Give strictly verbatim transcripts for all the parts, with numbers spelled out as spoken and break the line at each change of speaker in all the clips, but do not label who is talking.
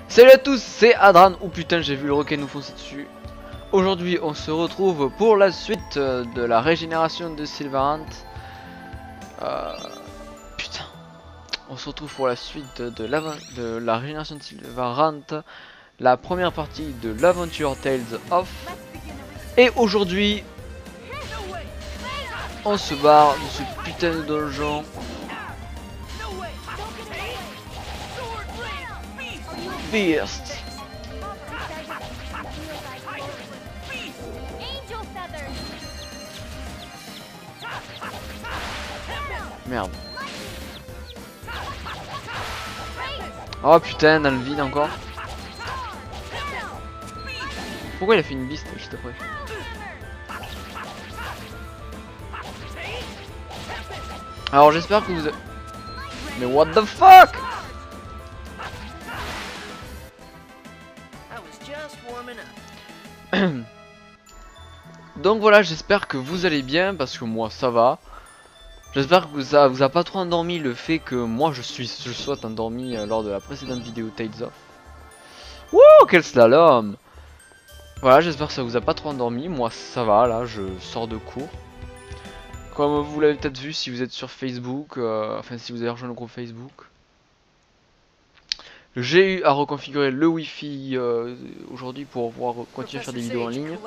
Salut à tous, c'est Adran. Oh putain, j'ai vu le requin nous foncer dessus. Aujourd'hui, on se retrouve pour la suite de la régénération de Sylvarant. Euh, putain. On se retrouve pour la suite de la, de la régénération de Sylvarant. La première partie de l'aventure Tales of. Et aujourd'hui, on se barre de ce putain de donjon. Beast. Merde. Oh putain, dans le vide encore. Pourquoi il a fait une beast juste après? Alors j'espère que vous... Mais what the fuck? Donc voilà, j'espère que vous allez bien parce que moi ça va. J'espère que ça vous a pas trop endormi le fait que moi je suis je sois endormi euh, lors de la précédente vidéo Tales of. Wouh, quel slalom! Voilà, j'espère que ça vous a pas trop endormi. Moi ça va, là je sors de cours. Comme vous l'avez peut-être vu si vous êtes sur Facebook, euh, enfin si vous avez rejoint le groupe Facebook. J'ai eu à reconfigurer le Wi-Fi euh, aujourd'hui pour pouvoir continuer à faire des vidéos en ligne.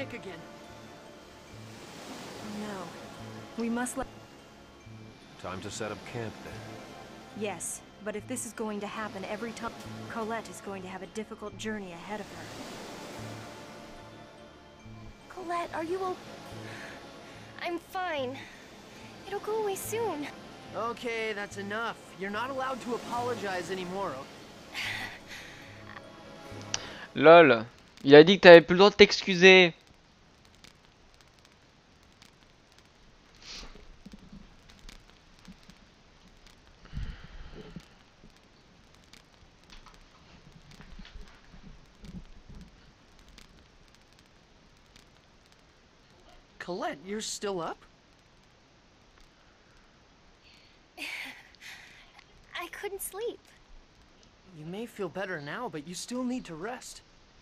We must let...
Time to set up camp then.
Yes, but if this is going to happen every time, Colette is going to have a difficult journey ahead of her.
Colette, are you o- I'm fine. It'll go away soon.
Okay, that's enough. You're not allowed to apologize anymore.
Lol, il a dit que t'avais plus le droit de t'excuser.
Colette, you're still up?
I couldn't sleep.
You may feel better now, but you still need to rest.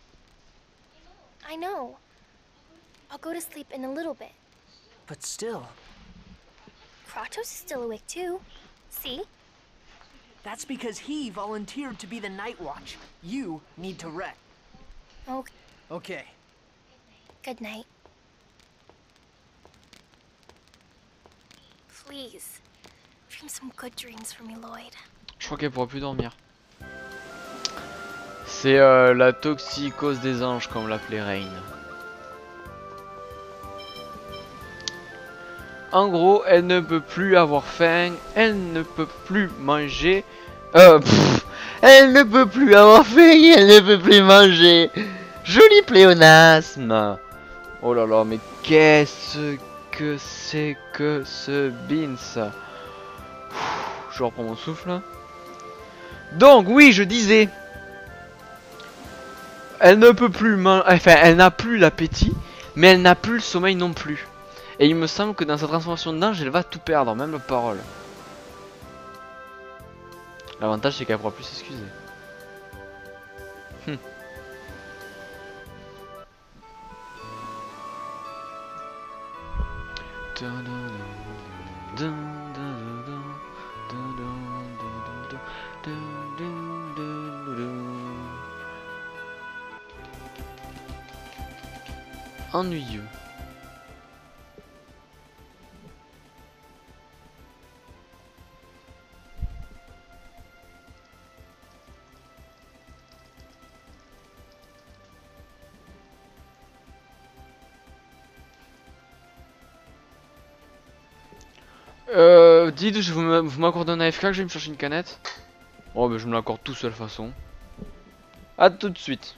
I know. I'll go to sleep in a little bit.
But still,
Kratos is still awake too. See?
that's because he volunteered to be the Night Watch. You need to rest.
Okay.
Okay.
Good night. Please, dream some good dreams for me, Lloyd.
Je crois qu'elle pourra plus dormir. C'est euh, la toxicose des anges, comme l'appelait Rain. En gros, elle ne peut plus avoir faim, elle ne peut plus manger. Euh, pff, elle ne peut plus avoir faim, elle ne peut plus manger. Joli pléonasme. Oh là là, mais qu'est-ce que c'est que ce beans? Je reprends mon souffle. Donc oui, je disais, elle ne peut plus manger, enfin elle n'a plus l'appétit, mais elle n'a plus le sommeil non plus. Et il me semble que dans sa transformation d'ange, elle va tout perdre, même la parole. L'avantage c'est qu'elle pourra plus s'excuser. Hum. Ennuyeux. Euh, dites, je vous m'accorde un A F K que je vais me chercher une canette. Oh, bah je me l'accorde tout seul de toute façon. A tout de suite.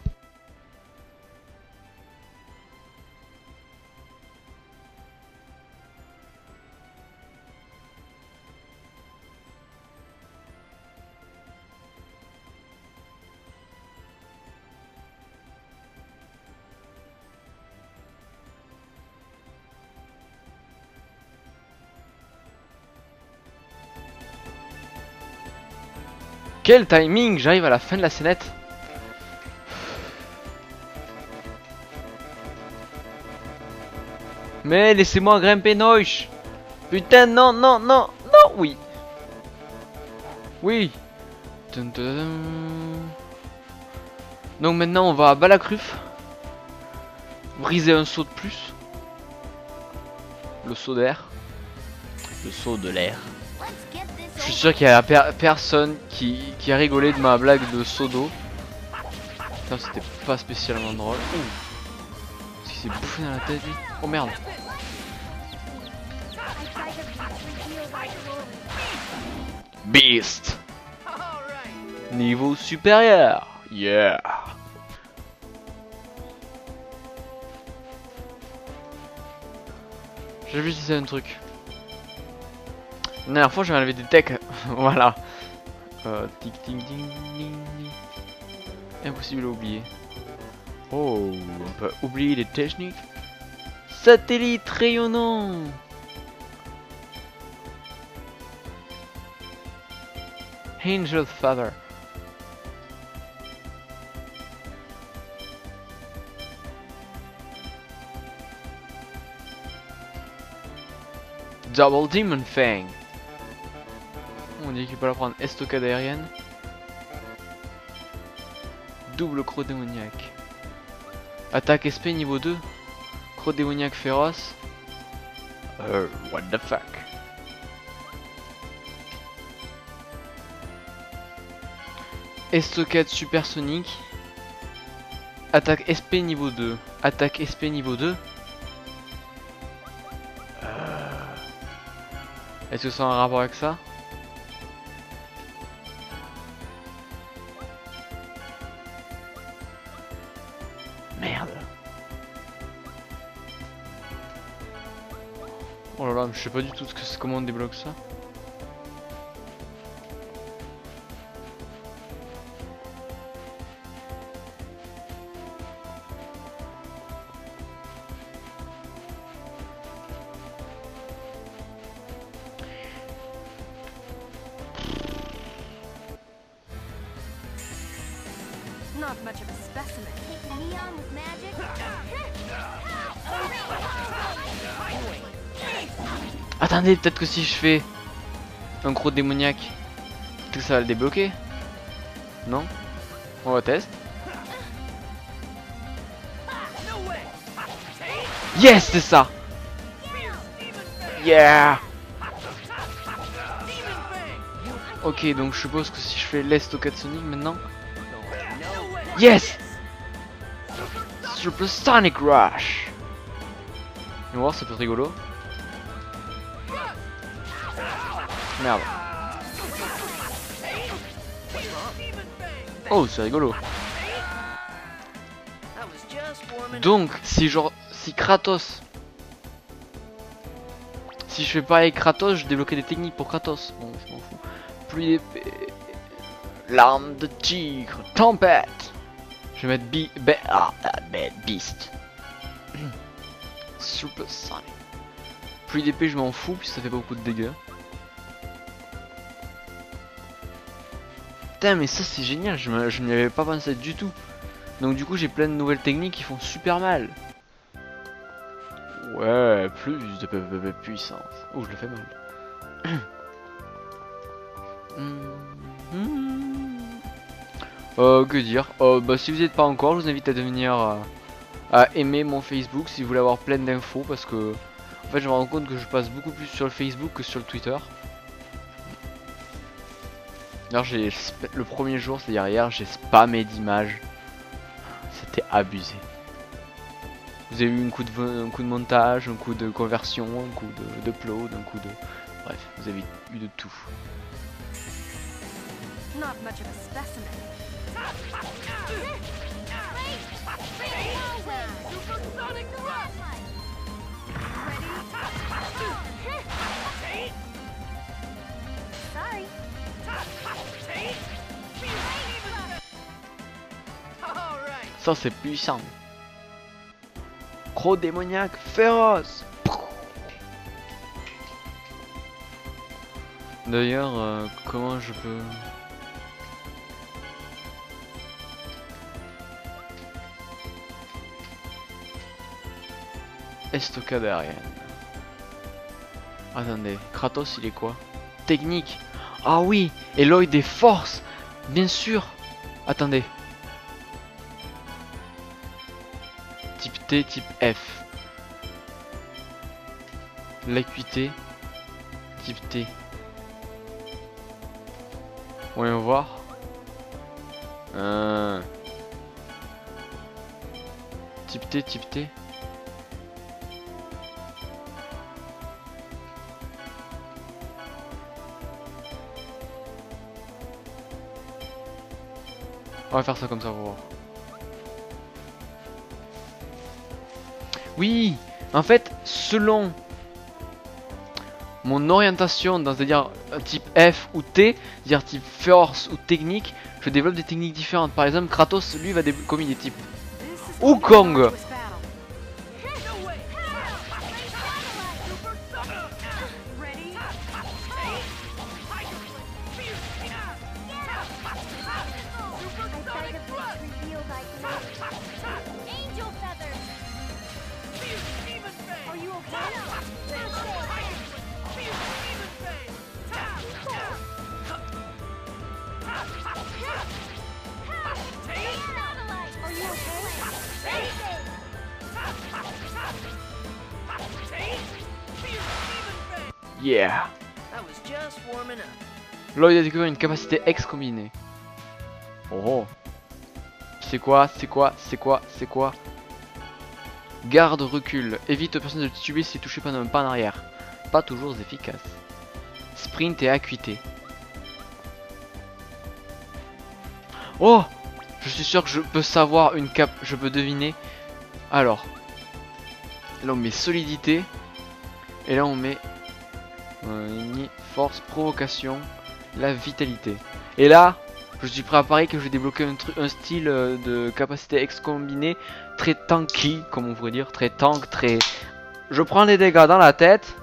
Quel timing! J'arrive à la fin de la scénette. Mais laissez-moi grimper, Noche. Putain, non, non, non, non, oui. Oui. Dun, dun, dun. Donc maintenant, on va à Balacruf. Briser un saut de plus. Le saut d'air. Le saut de l'air. Je suis sûr qu'il y a per personne qui, qui a rigolé de ma blague de saut d'eau. Putain, c'était pas spécialement drôle. Qu'est-ce qu'il s'est bouffé dans la tête, lui? Oh merde. Beast. Niveau supérieur. Yeah. J'ai vu si c'est un truc. La dernière fois j'avais enlevé des techs. Voilà. Euh, tic tic ding ding ding. Impossible à oublier. Oh, on peut oublier les techniques. Satellite rayonnant. Angel Father. Double Demon Fang. On dit qu'il peut la prendre. Estocade aérienne. Double croc démoniaque. Attaque S P niveau deux. Croc démoniaque féroce. Euh, what the fuck. Estocade supersonique. Attaque S P niveau deux. Attaque S P niveau deux. Est-ce que ça a un rapport avec ça? Merde. Oh là là, je sais pas du tout ce que c'est, comment on débloque ça.
Not much of a specimen.
Take me on with magic.
Attendez, peut-être que si je fais un gros démoniaque, peut-être que ça va le débloquer. Non? On va tester. Yes, c'est ça. Yeah. Ok, donc je suppose que si je fais l'Estocade Sonic maintenant. Yes. Super Sonic Rush. On va voir, ça peut être rigolo. Merde. Oh, c'est rigolo. Donc, si genre, si Kratos, si je fais pareil avec Kratos, je débloquais des techniques pour Kratos. Bon, je m'en fous. Pluie d'épée, l'arme de tigre, tempête. Je vais mettre bi, be, ah, be, Beast. Super Sonic. Pluie d'épée, je m'en fous, puis ça fait pas beaucoup de dégâts. Putain, mais ça c'est génial, je ne m'y avais pas pensé du tout. Donc du coup j'ai plein de nouvelles techniques qui font super mal. Ouais, plus de P V P puissance. Oh, je le fais mal. euh, que dire, euh, bah, si vous n'êtes pas encore, je vous invite à devenir euh, à aimer mon Facebook si vous voulez avoir plein d'infos, parce que en fait je me rends compte que je passe beaucoup plus sur le Facebook que sur le Twitter. D'ailleurs, j'ai le premier jour, c'est-à-dire hier, j'ai spammé d'images. C'était abusé. Vous avez eu un coup de, un coup de montage, un coup de conversion, un coup de d'upload, un coup de... Bref, vous avez eu de tout.
Not much of a specimen.
Sorry.
Ça c'est puissant. Gros démoniaque féroce. D'ailleurs, euh, comment je peux... Estocade aérienne. Attendez, Kratos il est quoi? Technique. Ah oui, et l'œil des forces. Bien sûr. Attendez. Type T, type F. L'acuité. Type T. Voyons voir. Euh... Type T, type T. On va faire ça comme ça pour voir. Oui, en fait, selon mon orientation, dans c'est-à-dire type F ou T, c'est-à-dire type force ou technique, je développe des techniques différentes. Par exemple, Kratos, lui, va développer comme il est type Wukong. Yeah. Lloyd a découvert une capacité X combinée. Oh. C'est quoi? C'est quoi? C'est quoi? C'est quoi? Garde, recul. Évite aux personnes de tuer si touché par un pas en arrière. Pas toujours efficace. Sprint et acuité. Oh! Je suis sûr que je peux savoir une cap. Je peux deviner. Alors. Là on met solidité. Et là on met euh, force, provocation, la vitalité. Et là, je suis prêt à parier que je vais débloquer un, un style euh, de capacité X combinée très tanky, comme on pourrait dire, très tank, très... Je prends les dégâts dans la tête.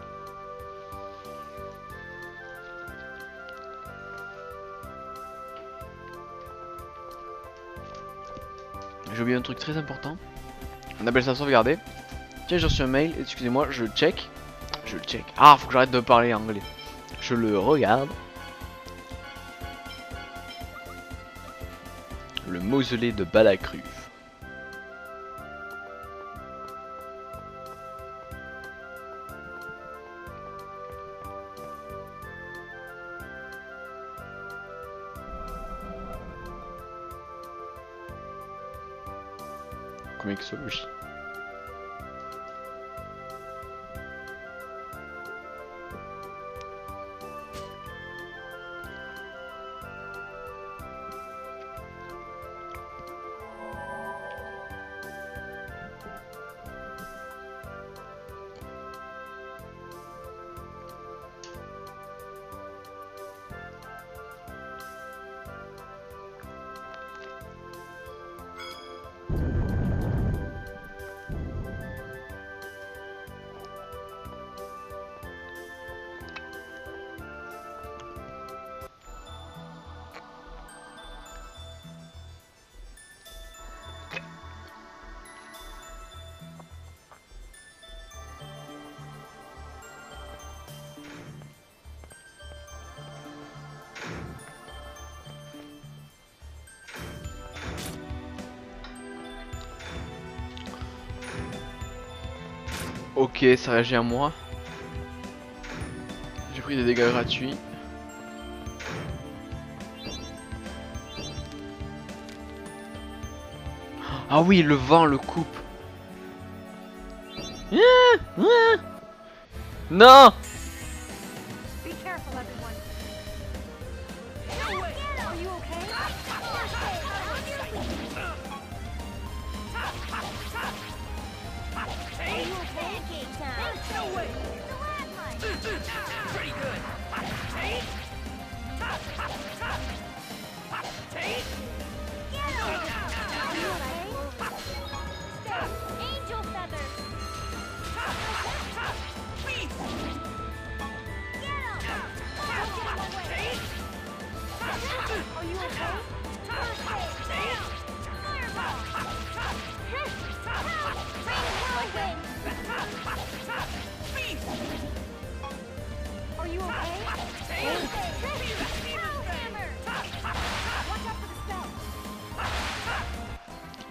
J'ai oublié un truc très important. On appelle ça sauvegarder. Tiens, j'ai reçu un mail, excusez-moi, je check. Je le check. Ah, faut que j'arrête de parler anglais. Je le regarde. Le mausolée de Balakruv. Comicsologie. Ok, ça réagit à moi. J'ai pris des dégâts gratuits. Ah oui, le vent le coupe. Non.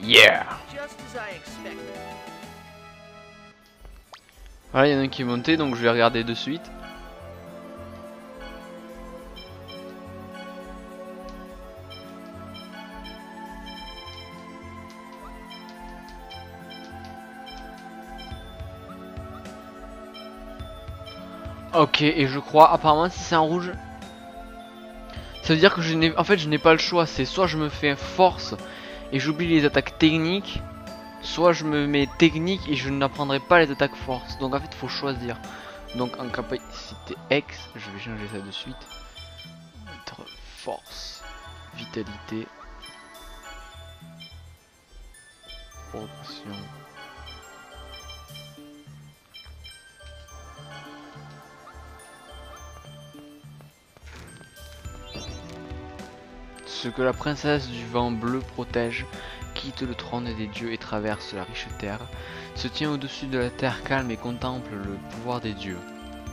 Yeah.
Just as I expected.
Voilà, il y en a un qui est monté, donc je vais regarder de suite. Ok, et je crois, apparemment, si c'est en rouge, ça veut dire que je n'ai, en fait, je n'ai pas le choix. C'est soit je me fais force et j'oublie les attaques techniques, soit je me mets technique et je n'apprendrai pas les attaques force. Donc en fait, il faut choisir. Donc en capacité X, je vais changer ça de suite. Entre force, vitalité, progression. Ce que la princesse du vent bleu protège, quitte le trône des dieux et traverse la riche terre, se tient au-dessus de la terre calme et contemple le pouvoir des dieux.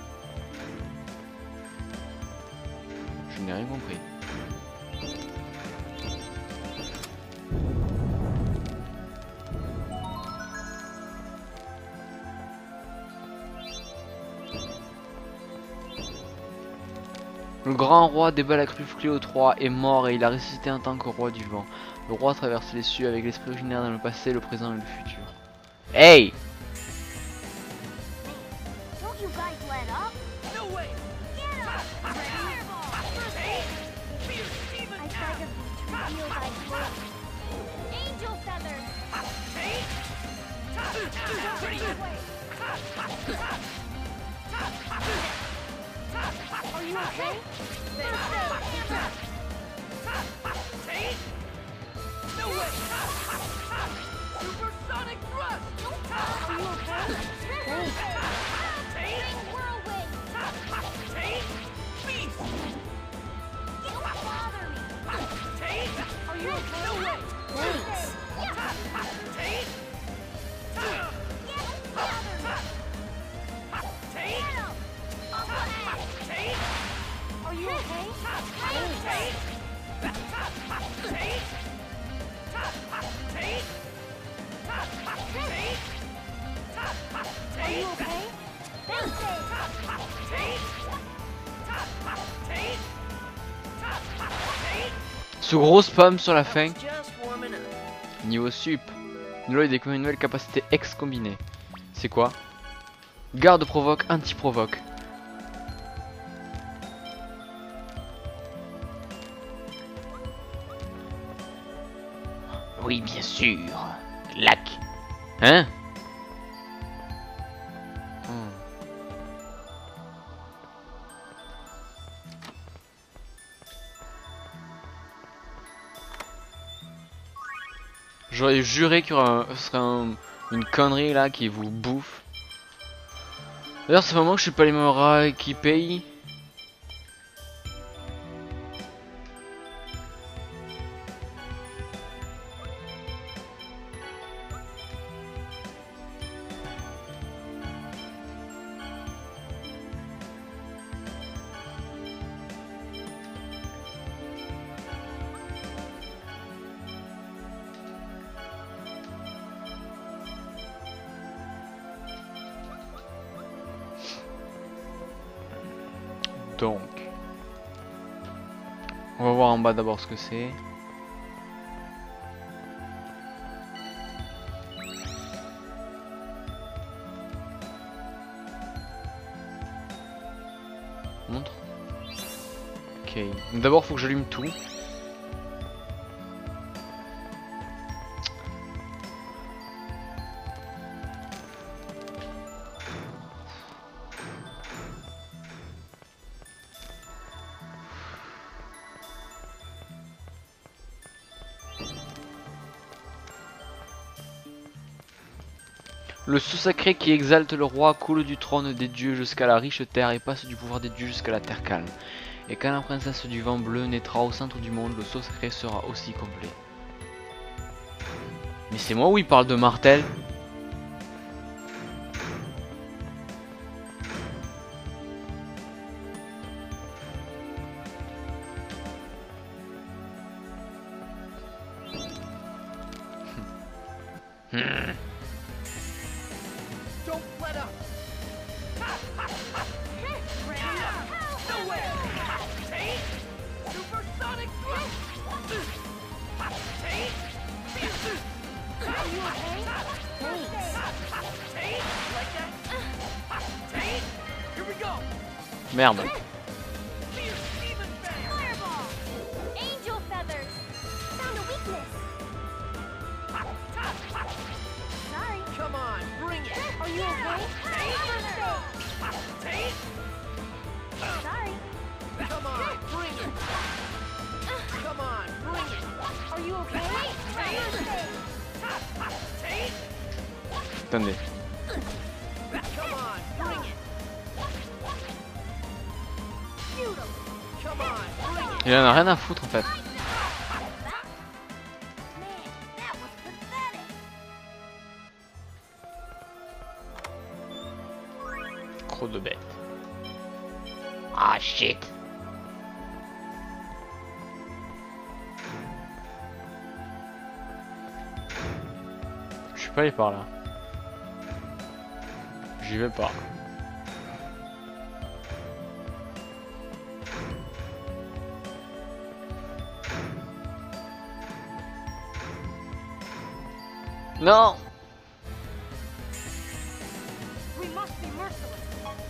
Je n'ai rien compris. Le grand roi des Balacruf Cléo trois est mort et il a ressuscité en tant que roi du vent. Le roi traverse les cieux avec l'esprit originaire dans le passé, le présent et le futur. Hey!
Don't you guys let up?
No way!
Get up! Fireball! I beg of you to reveal thy glory. Angel feathers! Are you okay?
No way! Supersonic thrust!
Are you okay? Big whirlwind!
Beast!
Don't bother me! Are you okay?
No way!
Thanks. Are you okay? Are you okay?
Ce gros spam sur la fin.
Just warming up.
Niveau sup. Nilo il découvre une nouvelle capacité X combinée. C'est quoi? Garde provoque, anti-provoque. Oui, bien sûr. Lac. Hein? Hmm. J'aurais juré qu'il y aurait un- ce serait un- une connerie là qui vous bouffe. D'ailleurs, c'est vraiment que je suis pas les mêmes rats qui payent. Donc, on va voir en bas d'abord ce que c'est. Montre. Ok. D'abord, faut que j'allume tout. Le sceau sacré qui exalte le roi coule du trône des dieux jusqu'à la riche terre et passe du pouvoir des dieux jusqu'à la terre calme. Et quand la princesse du vent bleu naîtra au centre du monde, le sceau sacré sera aussi complet. Mais c'est moi où il parle de martel? Hmm.
Don't let up. Supersonic thrust.
Are you okay?
Like that? Here we go.
Merde.
Fierce demon bang.
Fireball! Angel feathers! Found a weakness! Sorry.
Come on, bring it.
Are you okay? Sorry.
Come on, bring it. Come on, bring it.
Are you okay?
Attendez.
Come on, bring it. Come on, bring it.
Il en a rien à foutre en fait.
Man, that was pathetic.
Trop de bêtes. Ah shit. Je suis pas allé par là. J'y vais pas. Non.
We must be merciless.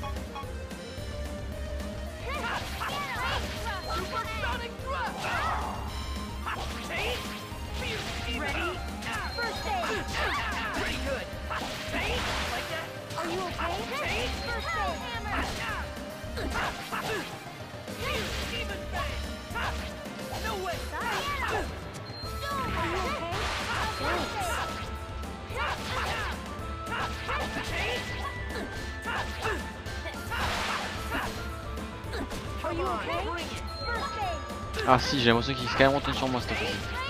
Supersonic thrust.
Ready?
First aid.
Pretty good. Like that?
Are you okay? First aid. Hammer.
Fierce demon bang. No way.
Sorry. Are you okay? First aid.
Are you
Come on,
okay?
bring it.
First aid.
Ah si, j'ai l'impression qu'il s'est quand même retourné sur moi cette fois-ci.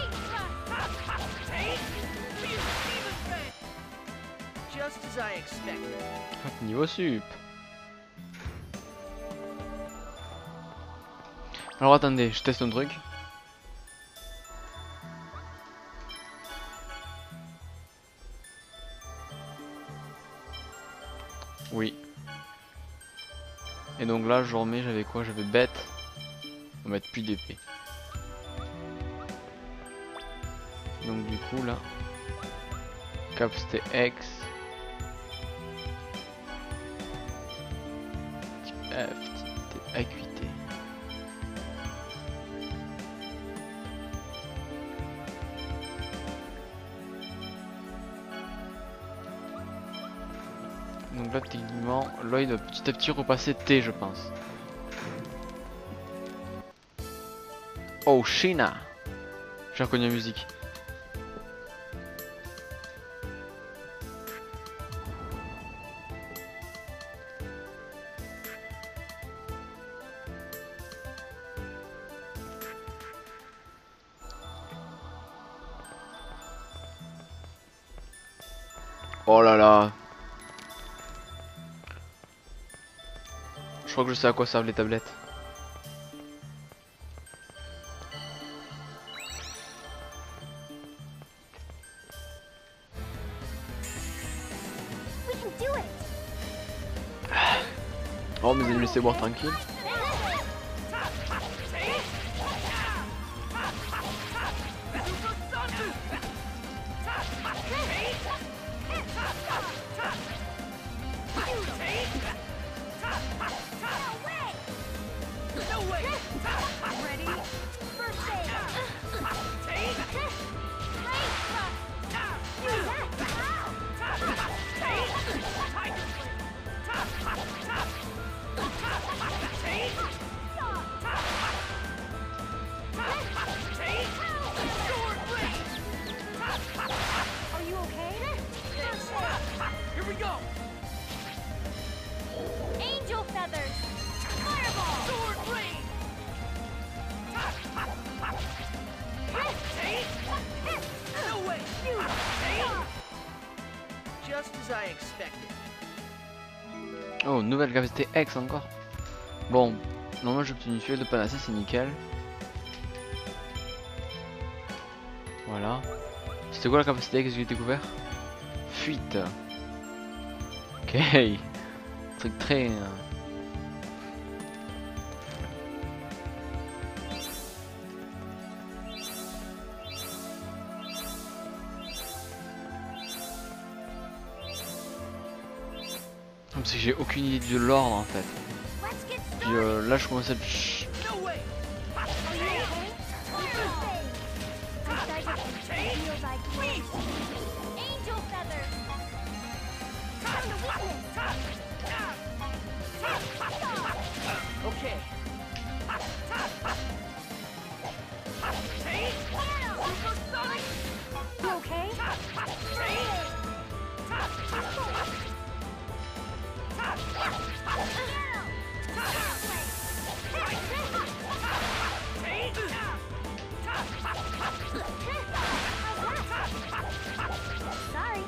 Fierce demon bang. Just as I expected.
Hop, niveau sup. Alors attendez, je teste un truc. Oui. Et donc là je remets, j'avais quoi? J'avais bête. On va mettre plus d'épée. Donc du coup là. Cap c'était X. Type F, type T, acuité. Donc là techniquement l'œil doit petit à petit repasser T je pense. Oh Shina. J'ai reconnu la musique. Oh là là. Je crois que je sais à quoi servent les tablettes.
We can do it.
Oh mais me laissez boire tranquille.
Are you okay?
Here we go.
Angel feathers. Fireball.
Sword rain. No way. Just as I expected.
Oh, nouvelle capacité X encore. Bon, normalement j'ai obtenu une feuille de panacée, c'est nickel. Voilà. C'était quoi la capacité X que j'ai découvert? fuite. Ok. Truc très... euh, Comme si j'ai aucune idée de l'ordre en fait. Puis euh, là je commence à être... Chut.
Okay.
You okay?
Sorry.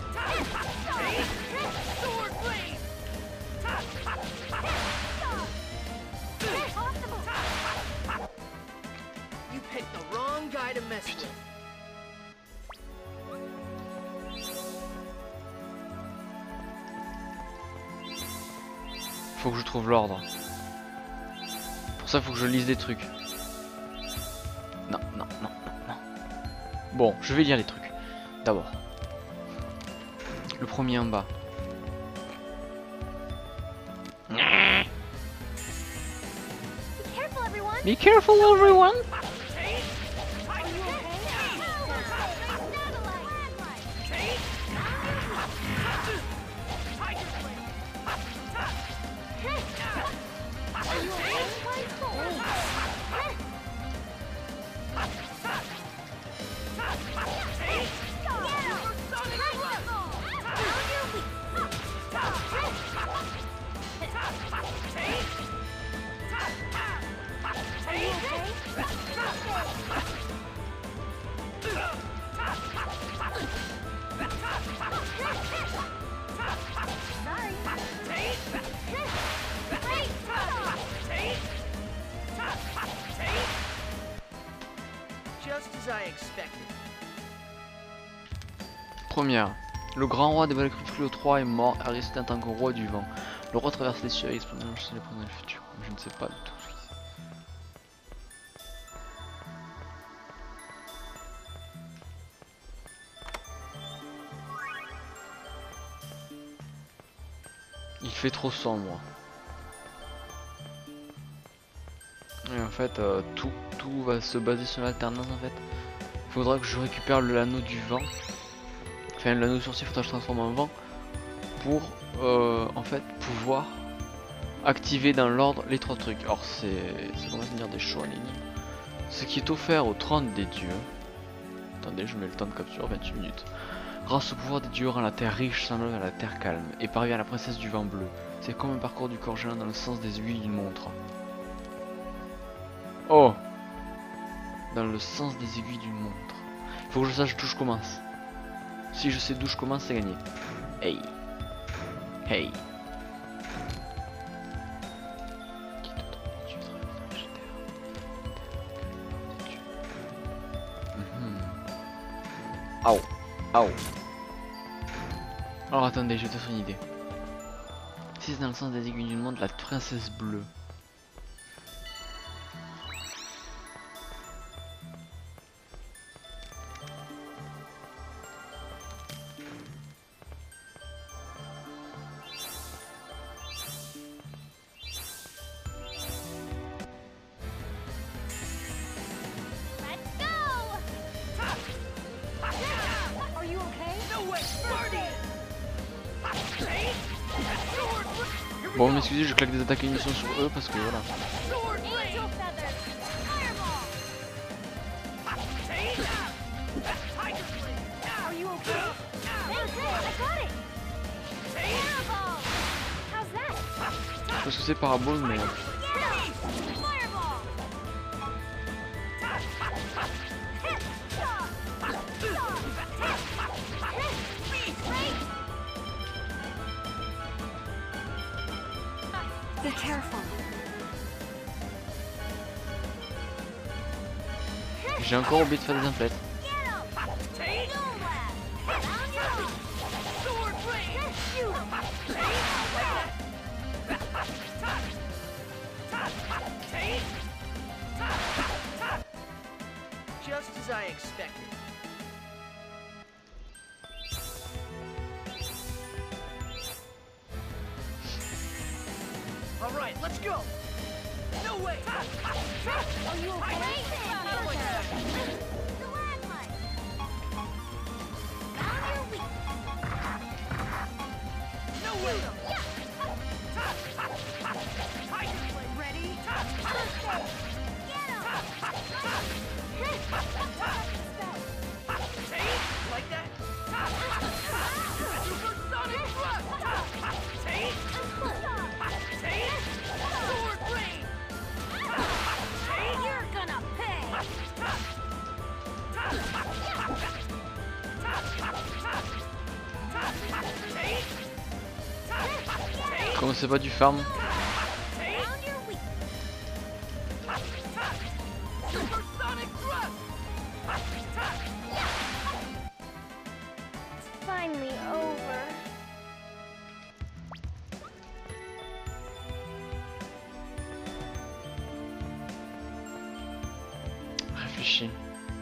You picked the wrong guy to mess with.
Faut que je trouve l'ordre. Pour ça faut que je lise des trucs. Non, non, non, non, non. Bon, je vais lire les trucs. D'abord. Le premier en bas.
Be careful, everyone.
Be careful everyone.
Just as I expected.
Première. Le grand roi des Valkyries trois est mort et resté en tant que roi du vent. Le roi traverse les cieux et explose les pendant le futur. Je ne sais pas du tout. Il fait trop sombre. Et en fait, euh, tout, tout va se baser sur l'alternance en fait. Il faudra que je récupère l'anneau du vent. Enfin, l'anneau sorcier, il faudra que je transforme en vent. Pour, euh, en fait, pouvoir activer dans l'ordre les trois trucs. Alors, c'est... ça commence à venir des choix en ligne. Ce qui est offert au trône des dieux. Attendez, je mets le temps de capture, vingt-huit minutes. Grâce au pouvoir des dieux, rend la terre riche, semblable à la terre calme, et parvient à la princesse du vent bleu. C'est comme un parcours du corps géant dans le sens des aiguilles d'une montre. Oh! Dans le sens des aiguilles d'une montre. Il faut que je sache d'où je commence. Si je sais d'où je commence, c'est gagné. Hey! Hey! Aouh! Aouh! Alors attendez, j'ai peut-être une idée. Si c'est dans le sens des aiguilles d'une montre, la princesse bleue.
Let's go.
Are you okay?
Bon, m'excusez, je claque des attaques et munitions sur eux parce que voilà.
Angel feathers. Fireball.
Are you okay?
Thanks, I got it. Fireball. How's that?
Je pense que c'est parabole, mais.
Yeah. Fireball.
Be careful.
J'ai encore oublié de faire des emplettes.
Get 'em. Doom blast. On your feet.
I expected. All right, let's go. No way.
Are you okay?
No way.
Ready?
Like that? Supersonic thrust! Take! Take! Sword rain!
You're gonna pay!
Comment c'est pas du farm?
Found your weak.
Supersonic thrust!
It's finally over.
Réfléchis.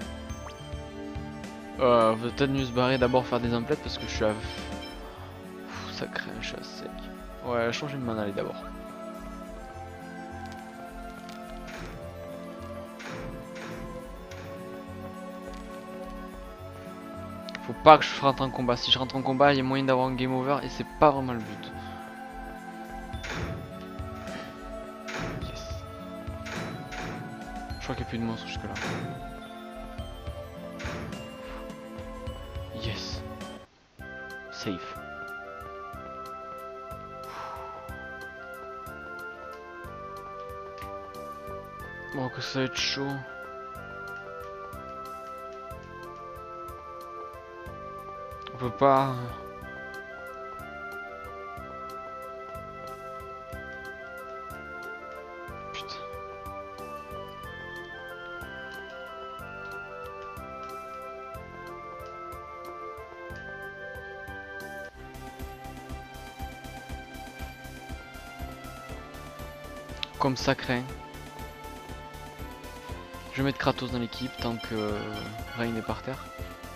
Euh, faut peut-être mieux se barrer d'abord faire des emplettes parce que je suis à... Pff, ça craint, je suis à sec. Ouais, changer de m'en aller d'abord. Faut pas que je rentre en combat. Si je rentre en combat, il y a moyen d'avoir un game over et c'est pas vraiment le but. Yes. Je crois qu'il n'y a plus de monstres jusque là. Yes. Safe. Bon, que ça va être chaud. On peut pas. Putain. Comme ça craint. Je vais mettre Kratos dans l'équipe tant que euh, Rain est par terre.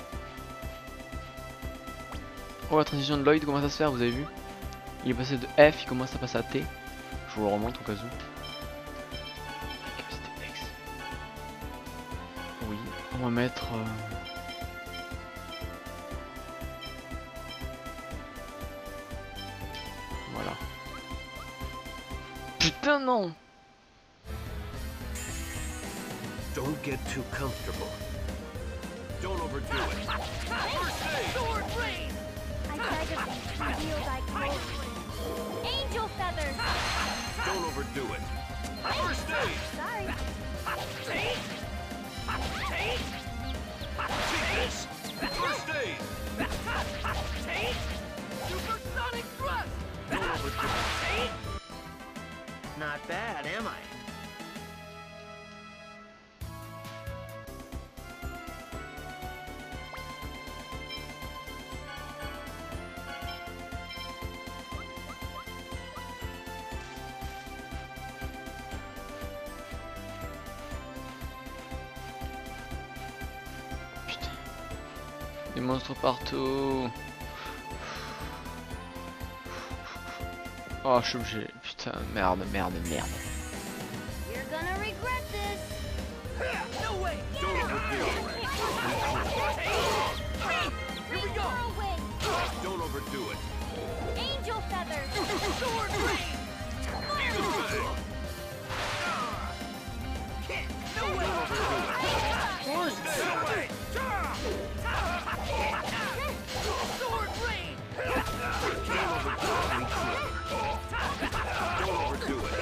Oh, la transition de Lloyd, comment ça se fait, vous avez vu? Il est passé de F, il commence à passer à T. Je vous le remonte au cas où. Capacité X. Oui, on va mettre... Euh... Voilà. Putain non!
Don't get too comfortable. Don't overdo it.
Sword rain!
I beg of you, reveal thy glory. Angel feathers!
Don't overdo it. First aid!
Sorry.
Take! Take!
Take this! First aid!
Take! Supersonic thrust!
Don't overdo it.
Take! Not bad, am I?
Des monstres partout. Oh, je suis obligé. Putain, merde, merde, merde.
You're gonna regret this.
No way!
Don't overdo it.
Here we go!
Whirlwind.
Don't overdo it.
Angel feathers.
Sword rain! No way!
First aid!
Sword rain!
Don't overdo it.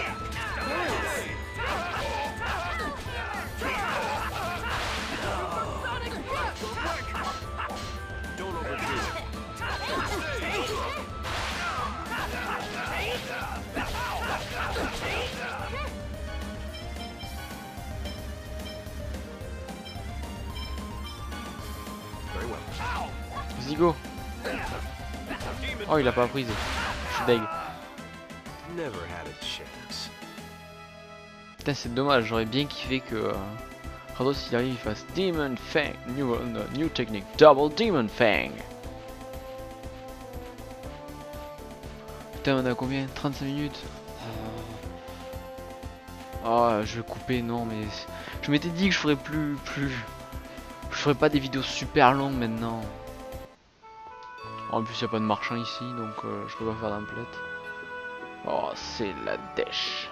Supersonic thrust!
Don't overdo it. Very well.
Vas-y, go. Oh, il a pas pris. Je suis deg.
Never had a chance.
Putain, c'est dommage. J'aurais bien kiffé que euh, Kratos il arrive, il fasse Demon Fang, new, uh, new technique, Double Demon Fang. Putain, on a combien? trente-cinq minutes. Oh. Oh, je vais couper, non, mais je m'étais dit que je ferais plus, plus, je ferais pas des vidéos super longues maintenant. En plus, il n'y a pas de marchand ici, donc euh, je peux pas faire d'emplette. Oh, c'est la dèche.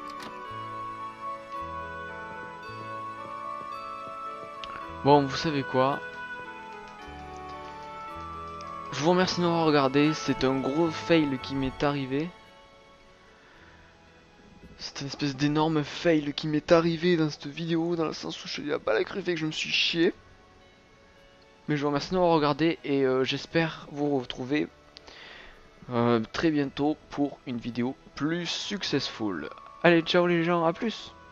Bon, vous savez quoi? Je vous remercie de m'avoir regardé. C'est un gros fail qui m'est arrivé. C'est une espèce d'énorme fail qui m'est arrivé dans cette vidéo, dans le sens où je suis à pas la crue, fait que je me suis chié. Mais je vous remercie de m'avoir regardé et euh, j'espère vous retrouver euh, très bientôt pour une vidéo plus successful. Allez, ciao les gens, à plus!